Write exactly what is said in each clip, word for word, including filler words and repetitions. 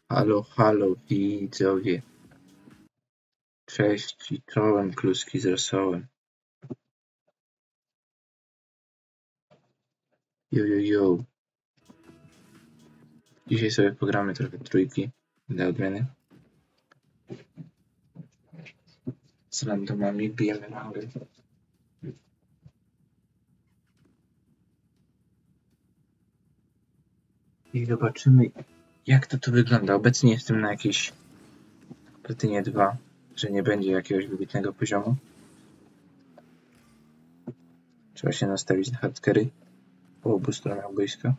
Halo, halo, widzowie. Cześć i czołem, kluski z rosołem. Jo, jo, jo. Dzisiaj sobie pogramy trochę trójki dla odmiany. Z randomami bijemy rangę. I zobaczymy, jak to tu wygląda. Obecnie jestem na jakiejś platynie dwa, że nie będzie jakiegoś wybitnego poziomu. Trzeba się nastawić na hardcarry po obu stronach boiska.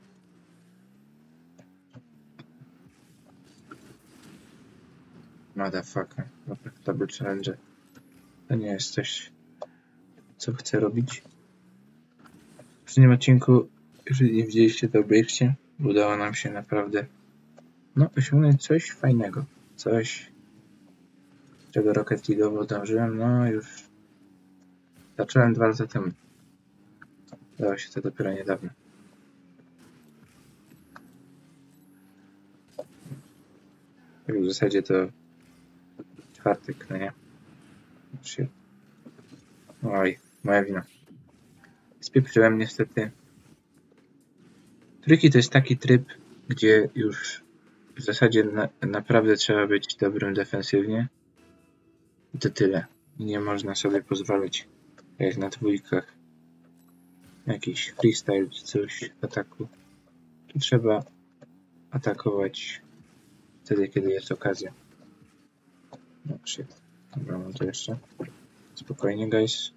Motherfucker. Dobra, double challenge. To nie jest coś, co chcę robić. W poprzednim odcinku, jeżeli nie widzieliście, to obejrzcie. Udało nam się naprawdę no, osiągnąć coś fajnego. Coś, czego Rocket League'owo dążyłem. No już zacząłem dwa lata temu. Udało się to dopiero niedawno. W zasadzie to czwartek, no nie? Oj, moja wina. Spieprzyłem niestety. Trójki to jest taki tryb, gdzie już w zasadzie na, naprawdę trzeba być dobrym defensywnie. I to tyle. Nie można sobie pozwolić, jak na dwójkach, jakiś freestyle czy coś ataku. Tu trzeba atakować wtedy, kiedy jest okazja. No shit. Dobra, mam to jeszcze. Spokojnie, guys.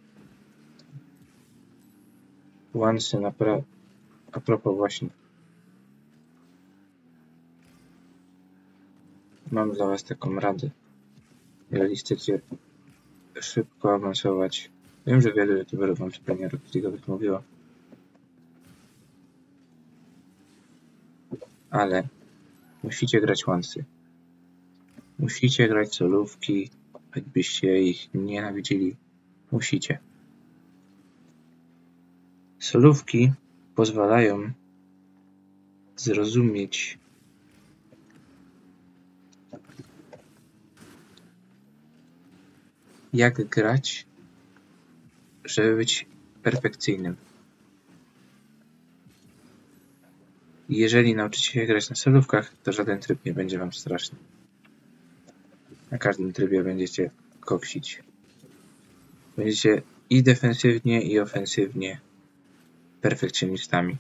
Once na pra... A propos właśnie. Mam dla was taką radę. Jeżeli chcecie szybko awansować. Wiem, że wielu youtuberów wam zupełnie Rocket League'owych mówiło. Ale musicie grać once'y. Musicie grać solówki, choćbyście ich nienawidzili. Musicie. Solówki pozwalają zrozumieć jak grać, żeby być perfekcyjnym. Jeżeli nauczycie się grać na solówkach, to żaden tryb nie będzie wam straszny. Na każdym trybie będziecie koksić. Będziecie i defensywnie, i ofensywnie perfekcjonistami.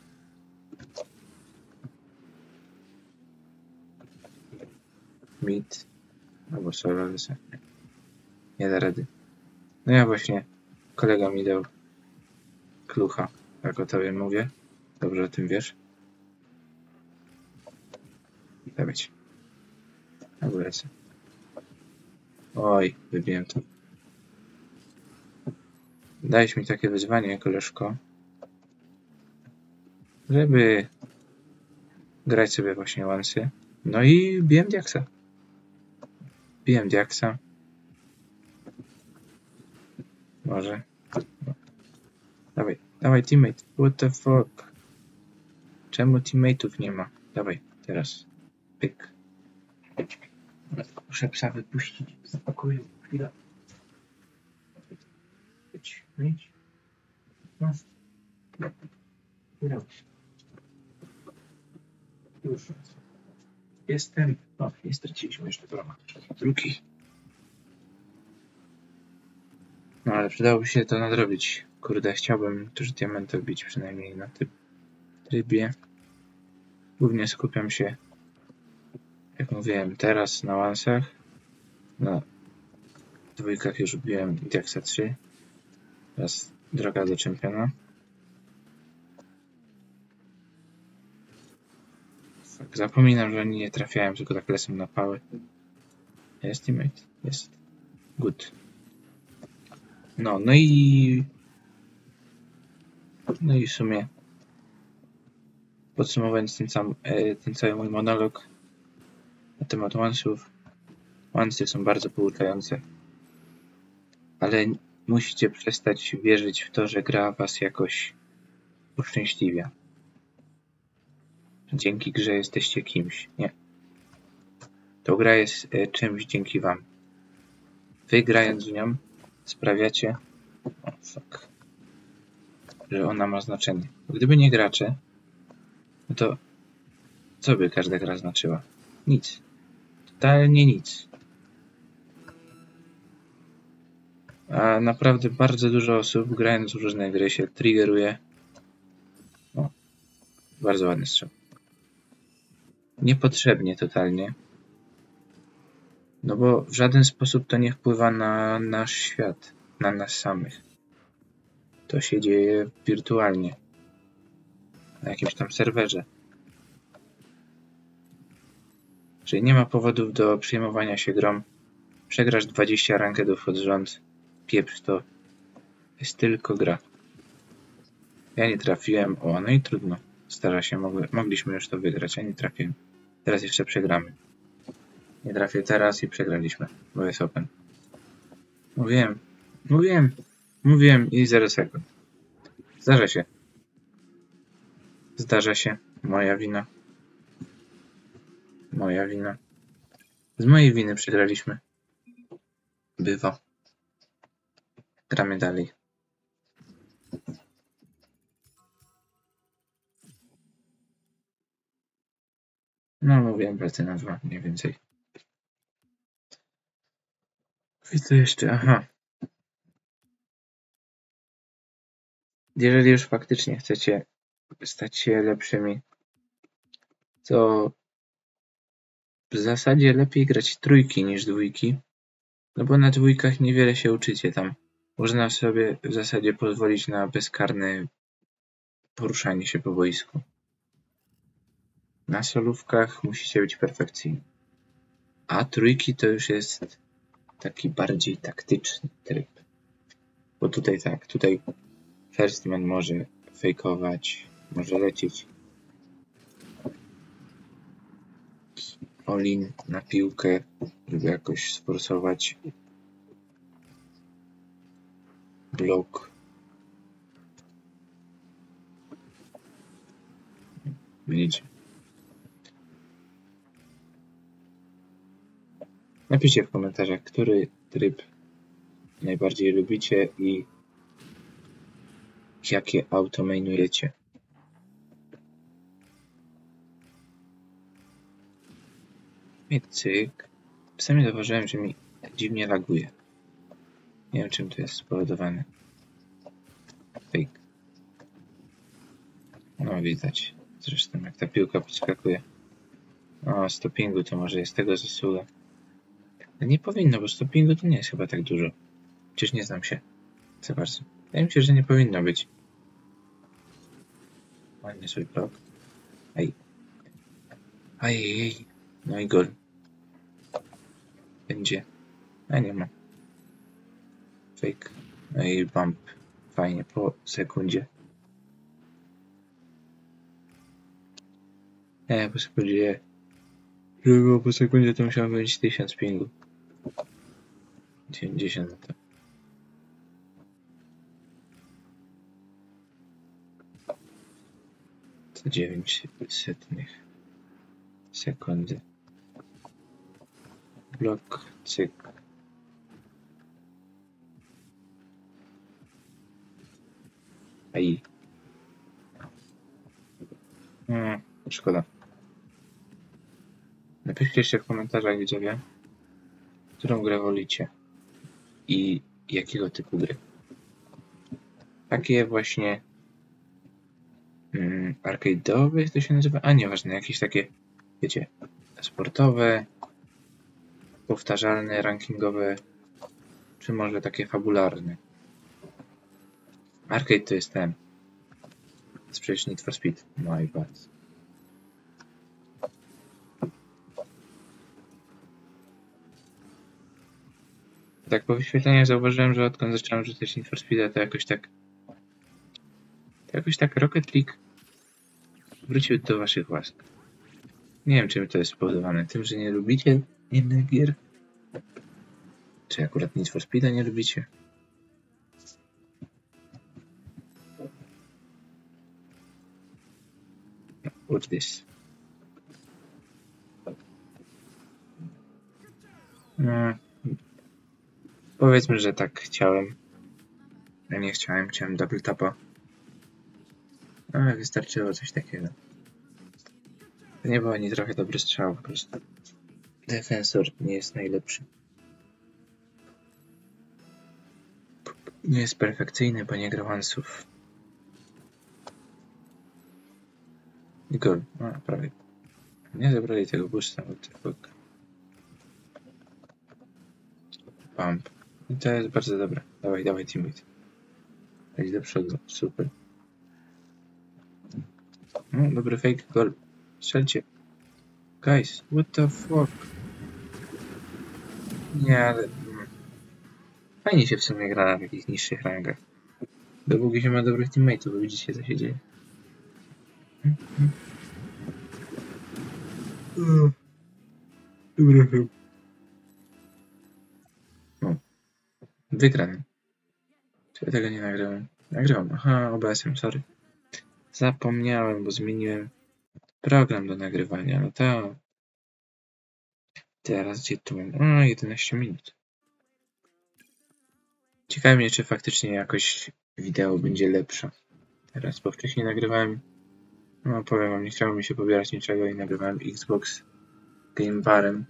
Mid albo solo, ale nie da rady. No ja właśnie, kolega mi dał klucha, jak o tobie mówię. Dobrze o tym wiesz. Dawać. Albo lecę. Oj, wybiłem to. Dałeś mi takie wyzwanie, koleżko, żeby grać sobie właśnie once'y. No i biłem diaksa. Biłem diaksa. Może. No. Dawaj, dawaj teammate. What the fuck? Czemu teammate'ów nie ma? Dawaj, teraz. Pyk. Muszę psa wypuścić z pokoju. Chwila. Idź, idź. No. Już. Jestem. O, nie straciliśmy jeszcze brama. Drugi. No ale przydałoby się to nadrobić. Kurde, chciałbym też diamenta wbić przynajmniej na tym trybie. Głównie skupiam się, jak mówiłem, teraz na once'ach. Na dwójkach już wbiłem diaksa trzy. Teraz droga do czempiona. Tak, zapominam, że oni nie trafiają, tylko tak lecą na pałę. Jest teammate. Jest. Good. No, no i... No i w sumie podsumowując ten, sam, ten cały mój monolog na temat once'ów. Once'y są bardzo pouczające. Ale musicie przestać wierzyć w to, że gra was jakoś uszczęśliwia. Dzięki grze jesteście kimś. Nie. To gra jest e, czymś dzięki wam. Wy grając w nią sprawiacie, o, fuck, że ona ma znaczenie. Gdyby nie gracze, no to co by każda gra znaczyła? Nic. Totalnie nic. A naprawdę bardzo dużo osób grając w różne gry się triggeruje. O, bardzo ładny strzał. Niepotrzebnie totalnie. No bo w żaden sposób to nie wpływa na nasz świat, na nas samych. To się dzieje wirtualnie. Na jakimś tam serwerze. Czyli nie ma powodów do przejmowania się grą. Przegrasz dwadzieścia rankedów pod rząd. Pieprz to. Jest tylko gra. Ja nie trafiłem. O, no i trudno. Stara się, mogli, mogliśmy już to wygrać, a nie trafiłem. Teraz jeszcze przegramy. Nie trafię teraz i przegraliśmy, bo jest open. Mówiłem, mówiłem, mówiłem i zero sekund. Zdarza się. Zdarza się. Moja wina. Moja wina. Z mojej winy przegraliśmy. Bywa. Gramy dalej. No mówiłem platyna dwa, mniej więcej. I co jeszcze? Aha. Jeżeli już faktycznie chcecie stać się lepszymi, to w zasadzie lepiej grać trójki niż dwójki, no bo na dwójkach niewiele się uczycie tam. Można sobie w zasadzie pozwolić na bezkarne poruszanie się po boisku. Na solówkach musicie być perfekcyjni. A trójki to już jest taki bardziej taktyczny tryb. Bo tutaj tak, tutaj first man może fejkować, może lecieć all-in na piłkę, żeby jakoś sforsować blok. Widzicie? Napiszcie w komentarzach, który tryb najbardziej lubicie i jakie auto mainujecie. I cyk. Czasami zauważyłem, że mi dziwnie laguje. Nie wiem, czym to jest spowodowane. Fake. No widać. Zresztą jak ta piłka podskakuje. O, stopingu to może jest tego zasługa. No nie powinno, bo stopingu to nie jest chyba tak dużo. Przecież nie znam się za bardzo. Wydaje mi się, że nie powinno być. Ładnie swój blok. Ej. Ajej. No i gol. Będzie. A nie ma. Fake. No i bump. Fajnie po sekundzie. Nie, po sekundzie. Żeby było po sekundzie, to musiało być tysiąc pingu. dziewięćdziesiąt na to. To dziewięć setnych sekundy. Blok, cyk. Aj. Hmm, szkoda. Napiszcie jeszcze w komentarzach, widzowie, którą grę wolicie i jakiego typu gry. Takie właśnie mm, arcade'owe, jak to się nazywa? A nieważne, jakieś takie, wiecie, sportowe, powtarzalne, rankingowe, czy może takie fabularne. Arcade to jest ten. To jest przecież Need for Speed. My bad. Tak po wyświetleniach zauważyłem, że odkąd zacząłem rzucać Need for Speeda, to jakoś tak to jakoś tak Rocket League wrócił do waszych łask. Nie wiem, czym to jest spowodowane. Tym, że nie lubicie innych gier? Czy akurat Need for Speeda nie lubicie? What's this? No, powiedzmy, że tak chciałem. Ja nie chciałem, chciałem double tapa. Ale wystarczyło coś takiego. To nie był ani trochę dobry strzał, po prostu. Defensor nie jest najlepszy. Nie jest perfekcyjny, bo nie gra one'sów. Gol. No, prawie. Nie zabrali tego boosta, what the fuck. Pump. I to jest bardzo dobre. Dawaj, dawaj, teammate. Chodź do przodu. Super. No, dobry fake. Gol. Strzelcie. Guys, what the fuck? Nie, ale... Fajnie się w sumie gra na takich niższych rangach. Dopóki się ma dobrych teammateów, widzicie co się dzieje. Dobra, no. Wygrany. Czy ja tego nie nagrałem? Nagrałem. Aha, O B S-em, sorry. Zapomniałem, bo zmieniłem program do nagrywania. No to... Teraz gdzie tu mam? O, jedenaście minut. Ciekawe mnie, czy faktycznie jakość wideo będzie lepsza. Teraz, bo wcześniej nagrywałem... No powiem wam, nie chciało mi się pobierać niczego i nagrywałem Xbox Game Barem.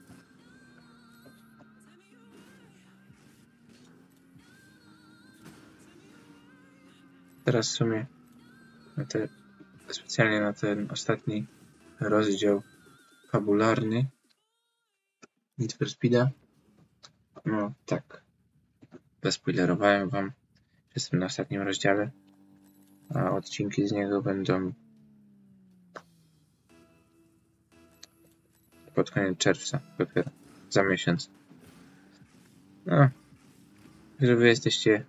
Teraz w sumie na te, specjalnie na ten ostatni rozdział fabularny Need for Speeda. No tak. Zaspoilerowałem wam. Jestem na ostatnim rozdziale. A odcinki z niego będą pod koniec czerwca. Dopiero za miesiąc. No. Że wy jesteście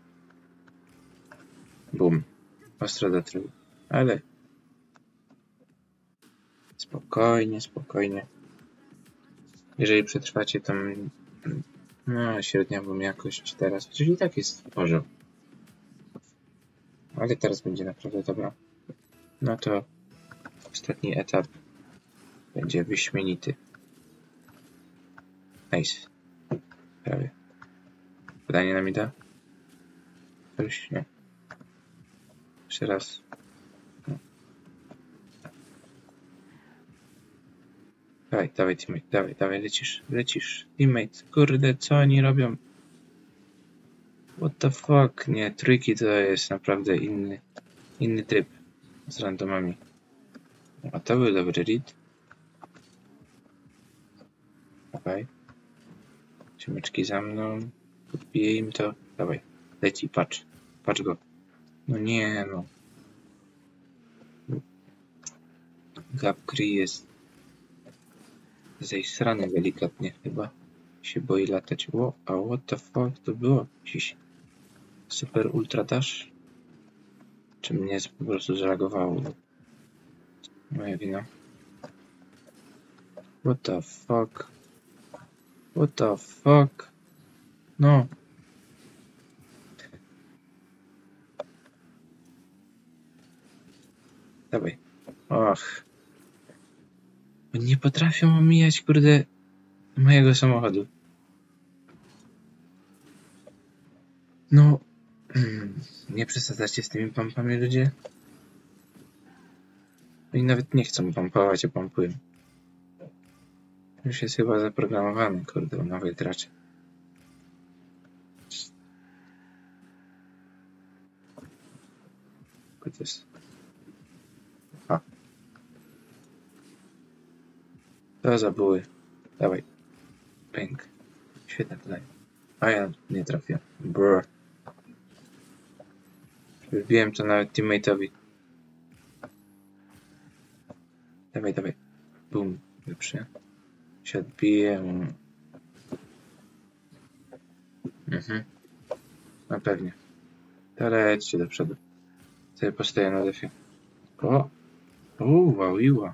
bum. Ostro do tyłu. Ale spokojnie, spokojnie. Jeżeli przetrwacie tą no, średniową jakość teraz, chociaż i tak jest w porządku. Ale teraz będzie naprawdę dobra. No to ostatni etap będzie wyśmienity. Nice. Prawie. Podanie nam da? Coś nie. Jeszcze raz. No. Dawaj, dawaj teammate, dawaj, dawaj, lecisz, lecisz. Teammate, kurde, co oni robią? What the fuck? Nie, trójki to jest naprawdę inny, inny tryb z randomami. A to był dobry read. Okej. Ciemeczki za mną. Podbiję im to. Dawaj, leci, patrz. Patrz go. No nie, no. Gap gry jest zejstrany delikatnie chyba. Się boi latać. Wo, a what the fuck to było? Jakiś super ultra dash? Czy mnie po prostu zreagowało? Moja wina. What the fuck? What the fuck? No. Dawaj. Och. Nie potrafią omijać, kurde, mojego samochodu. No. Nie przesadzacie z tymi pompami, ludzie? Oni nawet nie chcą pompować, a pompują. Już jest chyba zaprogramowany, kurde, u nowych graczy. To jest... A. To za buły. Dawaj. Pęk. Świetne podanie. A ja nie trafię. Brr. Wbiłem to nawet teammate'owi. Dawaj, dawaj. Bum. Lepszy. Się odbiję. Mhm. No pewnie. To lećcie do przodu. Sobie postoję na defie. O! Uuu, wawiła.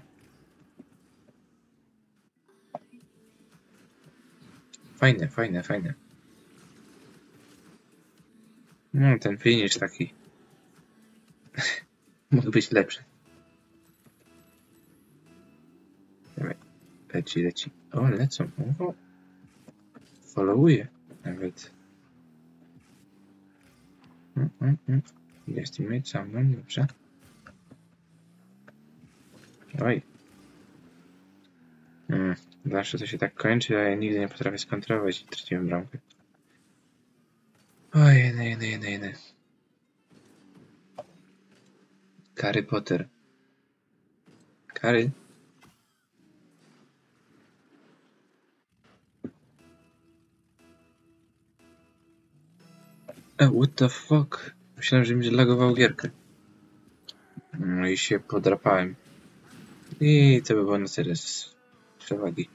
Fajne, fajne, fajne. No, ten finish taki. Mógł być lepszy. Dawaj. Leci, leci. O, lecą. O. followuje nawet. Mm, mm, mm. Jest teammate za mną, dobrze. Oj. Mm, zawsze to się tak kończy, a ja nigdy nie potrafię skontrolować i traciłem bramkę. Oj, jedy, jedy, jedy, jedy. Harry Potter. Harry? E, what the fuck? Myślałem, że mi zlagował gierkę. No i się podrapałem. I to by było na tyle z przewagi.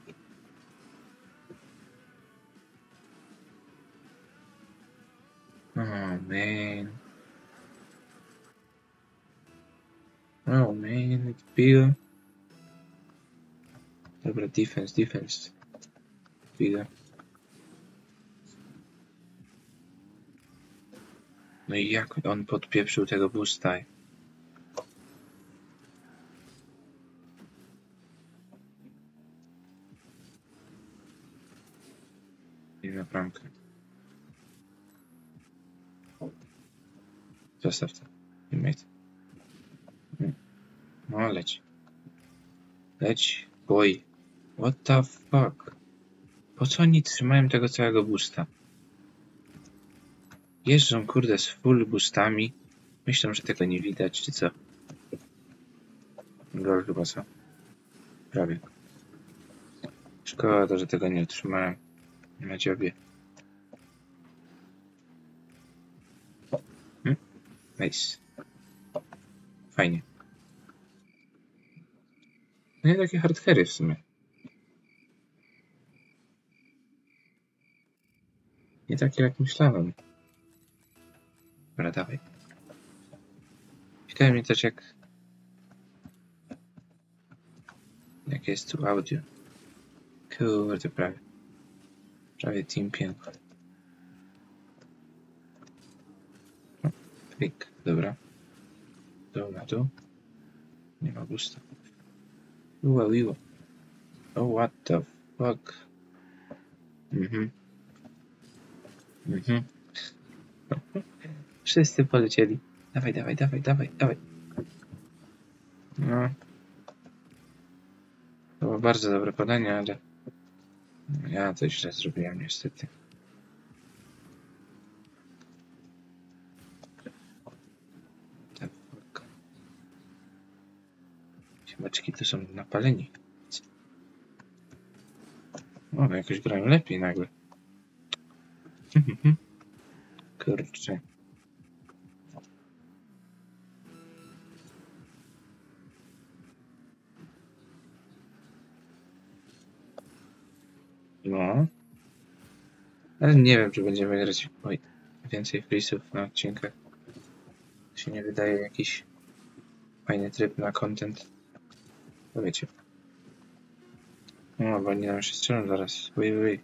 Oh man. Oh man, it's bigger. Dobra, defense, defense. Bigger. No i jak on podpieprzył tego boosta? I na bramkę. Zostaw to. Teammate. No leć. Leć. Boy. What the fuck? Po co oni trzymają tego całego boosta? Jeżdżą kurde z full boostami. Myślą, że tego nie widać, czy co? Gol chyba co? Prawie. Szkoda, że tego nie otrzymałem. Na dziobie. Hmm? Nice. Fajnie. No nie takie hardcary w sumie. Nie takie jak myślałem. Dobra, dawaj. Ciekawe mnie też jak... Jak jest tu audio. Kurde, prawie. Prawie team piękny. Klik, dobra. Dół na dół. Nie ma gusta. Uła, uła. Oh, what the fuck? Mhm. Mhm. Wszyscy polecieli. Dawaj, dawaj, dawaj, dawaj, dawaj. No. To było bardzo dobre podanie, ale... Ja coś źle zrobiłem niestety. The fuck. Siemaczki to są napaleni. O, jakoś grają lepiej nagle. Kurczę. No. Ale nie wiem, czy będziemy grać oj, więcej freesów na odcinkach. To się nie wydaje jakiś fajny tryb na content. To wiecie. No, bo oni nam się strzelą zaraz. Uj, uj.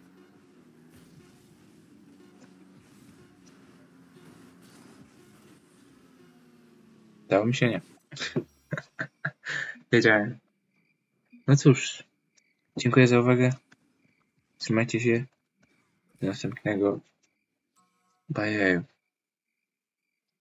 Dało mi się nie. Wiedziałem. No cóż. Dziękuję za uwagę. Trzymajcie się. Do następnego. Bye.